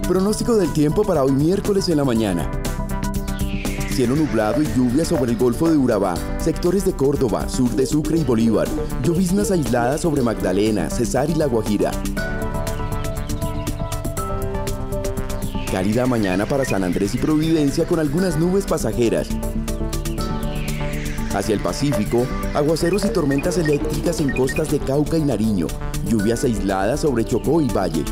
Pronóstico del tiempo para hoy miércoles en la mañana. Cielo nublado y lluvia sobre el Golfo de Urabá, sectores de Córdoba, sur de Sucre y Bolívar. Lloviznas aisladas sobre Magdalena, Cesar y La Guajira. Cálida mañana para San Andrés y Providencia con algunas nubes pasajeras. Hacia el Pacífico, aguaceros y tormentas eléctricas en costas de Cauca y Nariño. Lluvias aisladas sobre Chocó y Valle.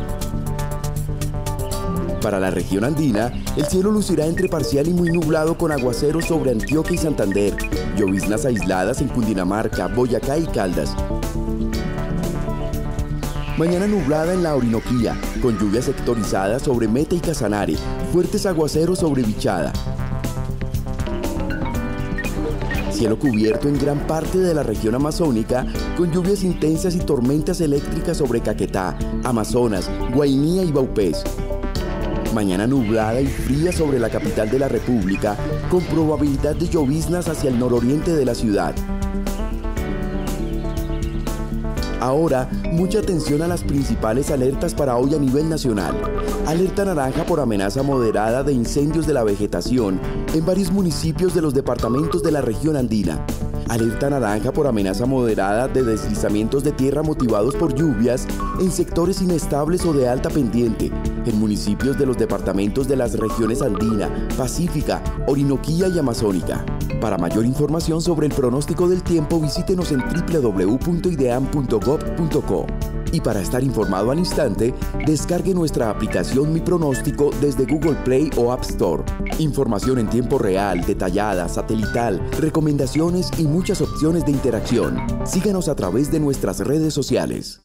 Para la región andina, el cielo lucirá entre parcial y muy nublado con aguaceros sobre Antioquia y Santander, lloviznas aisladas en Cundinamarca, Boyacá y Caldas. Mañana nublada en la Orinoquía, con lluvias sectorizadas sobre Meta y Casanare, fuertes aguaceros sobre Vichada. Cielo cubierto en gran parte de la región amazónica, con lluvias intensas y tormentas eléctricas sobre Caquetá, Amazonas, Guainía y Vaupés. Mañana nublada y fría sobre la capital de la República, con probabilidad de lloviznas hacia el nororiente de la ciudad. Ahora, mucha atención a las principales alertas para hoy a nivel nacional. Alerta naranja por amenaza moderada de incendios de la vegetación en varios municipios de los departamentos de la región andina. Alerta naranja por amenaza moderada de deslizamientos de tierra motivados por lluvias en sectores inestables o de alta pendiente, en municipios de los departamentos de las regiones andina, pacífica, orinoquía y amazónica. Para mayor información sobre el pronóstico del tiempo, visítenos en www.ideam.gov.co. Y para estar informado al instante, descargue nuestra aplicación Mi Pronóstico desde Google Play o App Store. Información en tiempo real, detallada, satelital, recomendaciones y muchas opciones de interacción. Síganos a través de nuestras redes sociales.